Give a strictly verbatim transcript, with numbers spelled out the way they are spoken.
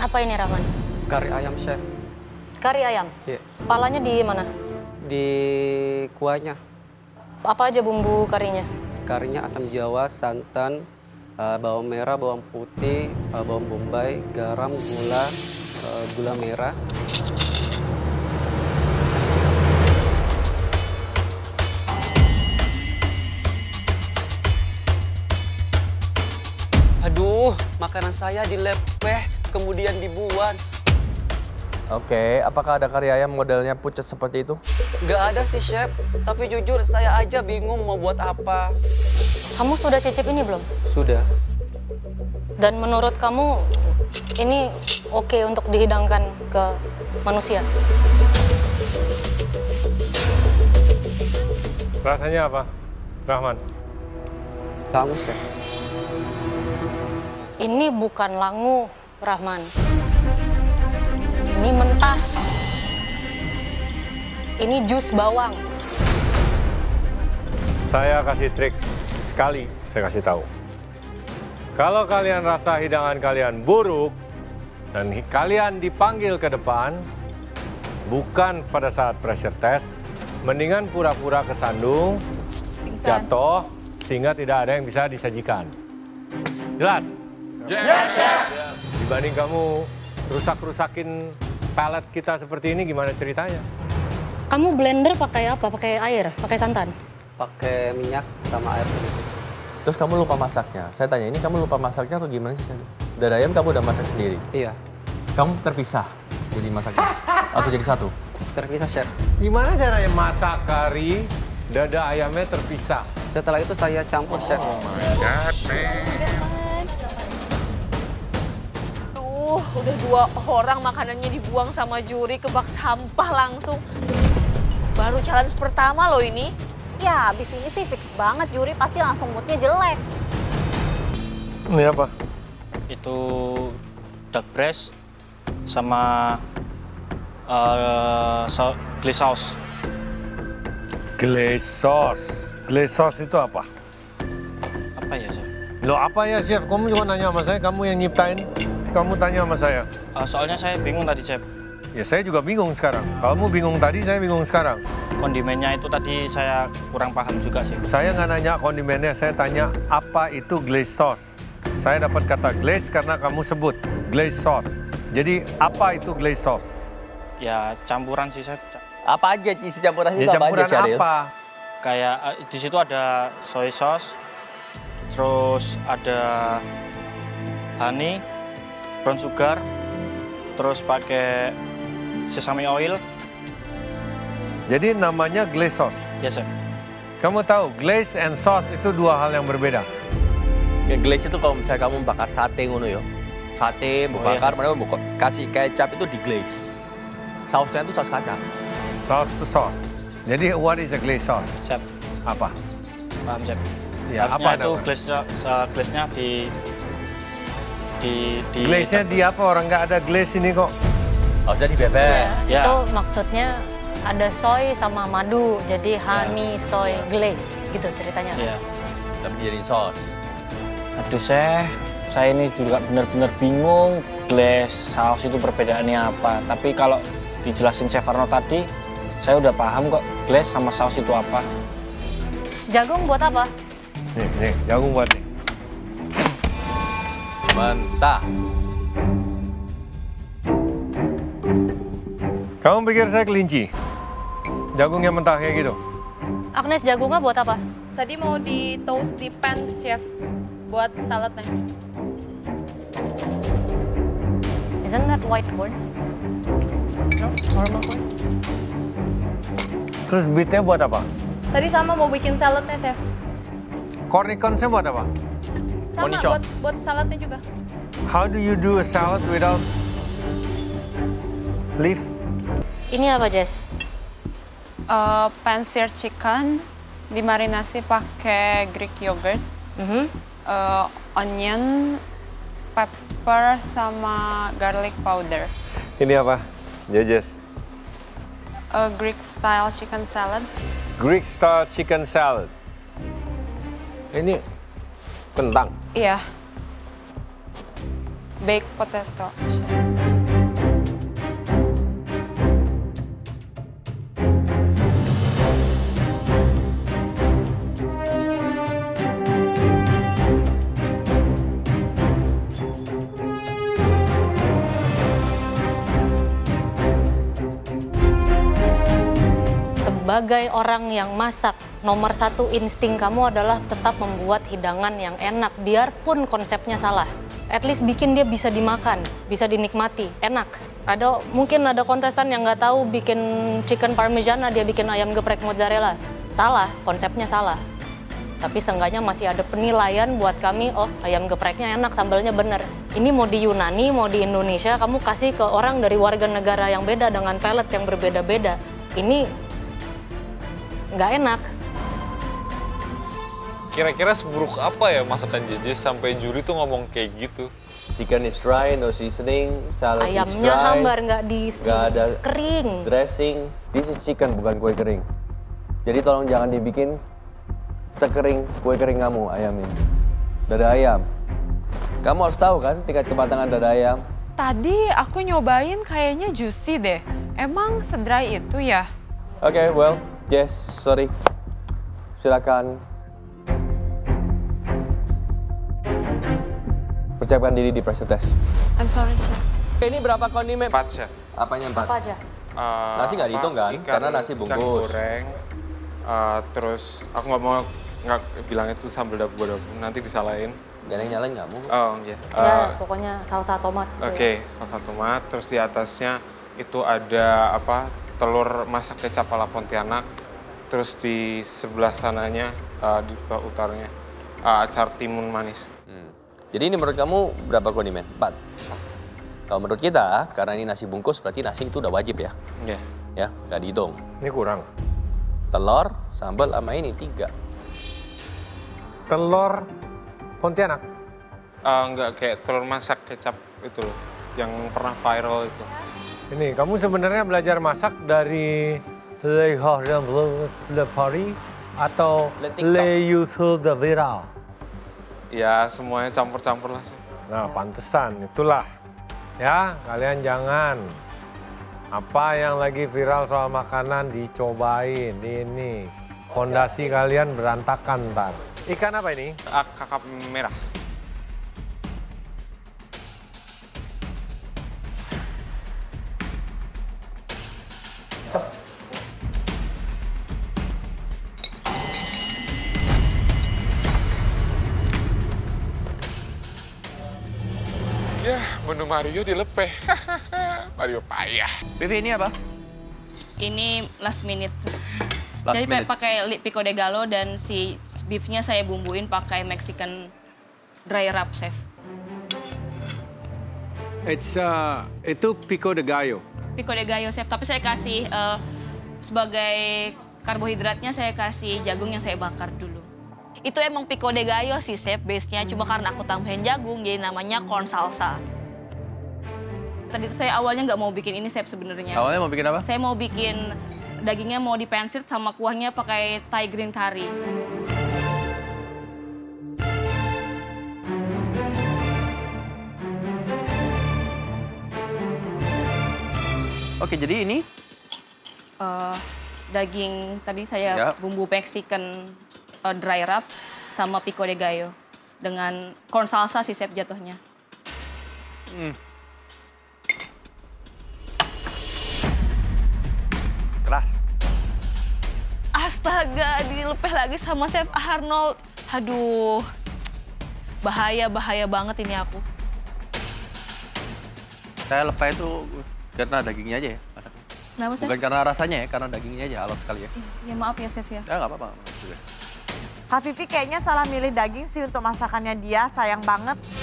Apa ini, Rahman? Kari ayam, Chef. Kari ayam? Iya. Palanya di mana? Di kuahnya. Apa aja bumbu karinya? Karinya asam jawa, santan, uh, bawang merah, bawang putih, uh, bawang bombay, garam, gula, uh, gula merah. Aduh, makanan saya dilepeh, kemudian dibuang. Oke, apakah ada kari ayam modelnya pucat seperti itu? Nggak ada sih, Chef. Tapi jujur, saya aja bingung mau buat apa. Kamu sudah cicip ini belum? Sudah. Dan menurut kamu, ini oke untuk dihidangkan ke manusia? Rasanya apa, Rahman? Kamu, Chef. Ini bukan langu, Rahman. Ini mentah. Ini jus bawang. Saya kasih trik sekali, saya kasih tahu. Kalau kalian rasa hidangan kalian buruk dan kalian dipanggil ke depan, bukan pada saat pressure test, mendingan pura-pura kesandung, jatuh, sehingga tidak ada yang bisa disajikan. Jelas? Yes, Chef. Dibanding kamu rusak-rusakin pallet kita seperti ini, gimana ceritanya? Kamu blender pakai apa? Pakai air? Pakai santan? Pakai minyak sama air sedikit. Terus kamu lupa masaknya. Saya tanya, ini kamu lupa masaknya atau gimana sih? Dada ayam kamu udah masak sendiri? Iya. Kamu terpisah jadi masaknya? Atau jadi satu? Terpisah, Chef. Gimana caranya masak kari, dada ayamnya terpisah? Setelah itu saya campur, Chef. Oh my God, man. Tuh, udah dua orang makanannya dibuang sama juri ke bak sampah langsung. Baru challenge pertama loh ini. Ya, abis ini sih fix banget juri pasti langsung moodnya jelek. Ini apa? Itu duck breast sama uh, so, glaze sauce. Glaze sauce. Glaze sauce itu apa? Apa ya, Chef? Loh, apa ya, Chef? Kamu juga nanya sama saya, kamu yang nyiptain. Kamu tanya sama saya. Uh, soalnya saya bingung tadi, Chef. Ya, saya juga bingung sekarang. Kamu bingung tadi, saya bingung sekarang. Kondimennya itu tadi saya kurang paham juga sih. Saya nggak nanya kondimennya, saya tanya apa itu glaze sauce. Saya dapat kata glaze karena kamu sebut glaze sauce. Jadi apa itu glaze sauce? Ya campuran sih, Chef. Apa aja isi campurannya? Ya, campuran apa, apa? Kayak uh, di situ ada soy sauce, terus ada honey, brown sugar, terus pakai sesame oil. Jadi namanya glaze sauce. Ya, Chef. Kamu tahu glaze and sauce itu dua hal yang berbeda. Ya, glaze itu kalau misalnya kamu bakar sate ngono ya. Sate, mau Oh, bakar, iya. mereka mau kasih kecap itu di glaze. Sausnya itu saus kacang. Sauce to sauce. Jadi what is a glaze sauce? Chef. Apa? Paham, Chef. Ya, Harusnya apa itu namanya? glaze-nya uh, glaze-nya di di di Glaze-nya di apa? Orang nggak ada glaze ini kok. Sausnya di bebek. Ya. Itu maksudnya ada soy sama madu, jadi honey soy glaze gitu ceritanya. Iya. Tapi dijadiin saus. Aduh, Chef, saya ini juga benar-benar bingung glaze saus itu perbedaannya apa. Tapi kalau dijelasin Chef Arno tadi, saya udah paham kok glaze sama saus itu apa. Jagung buat apa? Nih, nih, jagung buat nih. Mentah. Kamu pikir saya kelinci? Jagungnya mentah kayak gitu? Agnes, jagungnya buat apa? Tadi mau di toast di pan, Chef. Buat saladnya. Isn't that white corn? No, normal corn. Terus beetnya buat apa? Tadi sama mau bikin saladnya, Chef. Cornichonsnya buat apa? Sama Cornichon. buat buat saladnya juga. How do you do a salad without leaf? Ini apa, Jess? Uh, pan-seared chicken dimarinasi pakai Greek yogurt, Mhm. uh, onion, pepper, sama garlic powder. Ini apa? Jejes. A Greek style chicken salad. Greek style chicken salad. Ini kentang. Iya. baked potato. Sebagai orang yang masak, nomor satu insting kamu adalah tetap membuat hidangan yang enak, biarpun konsepnya salah. At least bikin dia bisa dimakan, bisa dinikmati, enak. Ada mungkin ada kontestan yang nggak tahu bikin chicken parmigiana, dia bikin ayam geprek mozzarella. Salah, konsepnya salah. Tapi seenggaknya masih ada penilaian buat kami, oh ayam gepreknya enak, sambalnya bener. Ini mau di Yunani, mau di Indonesia, kamu kasih ke orang dari warga negara yang beda dengan palate yang berbeda-beda. Ini nggak enak. Kira-kira seburuk apa ya masakan Jeje sampai juri tuh ngomong kayak gitu? Chicken is dry, no seasoning, salad is dry. Ayamnya hambar, nggak di nggak ada kering. Dressing, this is chicken bukan kue kering. Jadi tolong jangan dibikin sekering kue kering kamu ayam ini. Dada ayam. Kamu harus tahu kan tingkat kematangan dada ayam. Tadi aku nyobain kayaknya juicy deh. Emang sedry itu ya? Oke, okay, well, yes, sorry. Silakan. Persiapkan diri di pressure test. I'm sorry, Chef. Ini berapa kondimen? Empat, Chef. Apanya empat? Apa aja? Uh, Nasi nggak dihitung kan? Ikan, Karena nasi bungkus. Ikan goreng. Uh, terus aku nggak mau nggak bilang itu sambal dabu-dabu. Nanti disalahin. Gak ada yang nyalain kamu? Oh, iya. Uh, ya, Uh, pokoknya salsa tomat. Oke, okay, salsa tomat. Terus di atasnya itu ada apa? Telur masak kecap ala Pontianak. Terus di sebelah sananya, uh, di bawah utaranya, uh, acar timun manis. Hmm. Jadi ini menurut kamu berapa kondimen? Empat. Kalau menurut kita, karena ini nasi bungkus, berarti nasi itu udah wajib ya? Iya. Ya, nggak dihitung. Ini kurang. Telur, sambal, sama ini tiga. Telur Pontianak? Uh, enggak, kayak telur masak kecap itu loh, yang pernah viral itu. Ini, kamu sebenarnya belajar masak dari Le Cordon Bleu de Paris atau Le Youtube de Viral? Ya, semuanya campur-campur lah. Nah, pantesan, itulah. Ya, kalian jangan. Apa yang lagi viral soal makanan dicobain, ini. Fondasi kalian berantakan ntar. Ikan apa ini? Uh, kakap merah. Ya, menu Mario dilepeh. Mario payah. Vivi, ini apa? Ini last minute. Last Jadi minute. pakai pico de gallo dan si beefnya saya bumbuin pakai Mexican dry rub, Chef. It's, uh, itu pico de gallo. Pico de gallo, Chef. Tapi saya kasih uh, sebagai karbohidratnya saya kasih jagung yang saya bakar dulu. Itu emang pico de gallo sih, Chef, base-nya. Cuma karena aku tambahin jagung, jadi namanya corn salsa. Tadi itu saya awalnya nggak mau bikin ini, Chef, sebenarnya. Awalnya mau bikin apa? Saya mau bikin dagingnya mau dipensit sama kuahnya pakai Thai green curry. Oke, jadi ini? Uh, daging tadi saya Ya. bumbu Mexican uh, dry rub sama pico de gallo dengan corn salsa sih, Chef, jatuhnya. Hmm. Keras. Astaga, dilepeh lagi sama Chef Arnold. Aduh, bahaya-bahaya banget ini aku. Saya lepeh itu karena dagingnya aja ya masaknya. Kenapa, Chef? Bukan karena rasanya ya, karena dagingnya aja halus sekali ya. Ya maaf ya, Chef, ya. Ya nggak apa-apa. Kak Vivi kayaknya salah milih daging sih untuk masakannya dia, sayang banget.